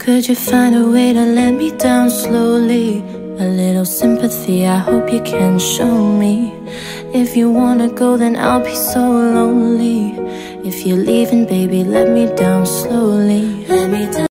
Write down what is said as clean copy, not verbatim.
Could you find a way to let me down slowly? A little sympathy, I hope you can show me. If you wanna go, then I'll be so lonely. If you're leaving, baby, let me down slowly. Let me down.